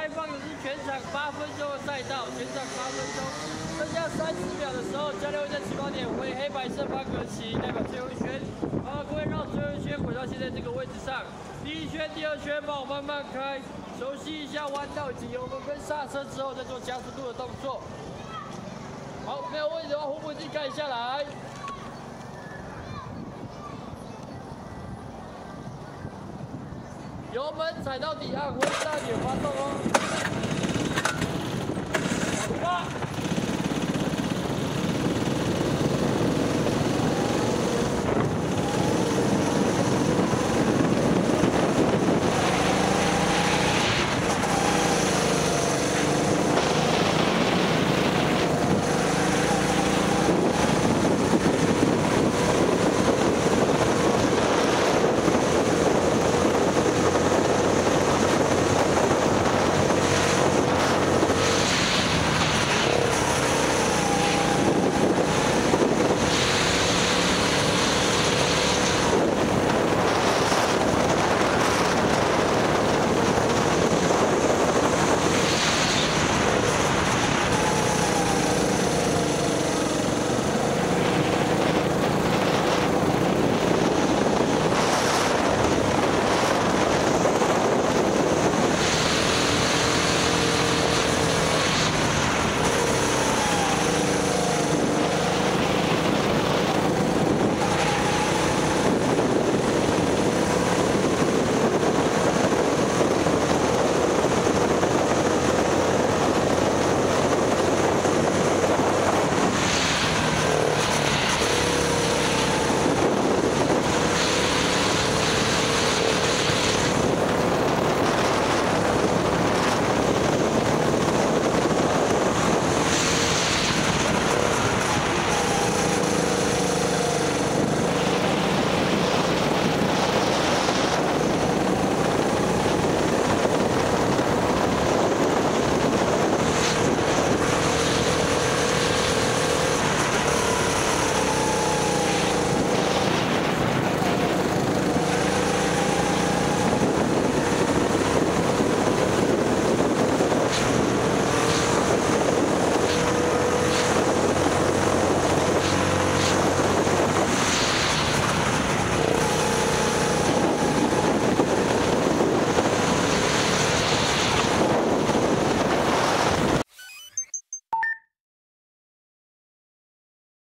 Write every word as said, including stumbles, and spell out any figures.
开放的是全场八分钟的赛道，全场八分钟，剩下三十秒的时候，教练会在起跑点挥黑白色方格旗，代表最后一圈。好，各位绕最后一圈回到现在这个位置上，第一圈、第二圈帮我慢慢开，熟悉一下弯道以及油门跟刹车之后再做加速度的动作。好，没有问题的话，护目镜盖下来。 油门踩到底，按回大点发动哦。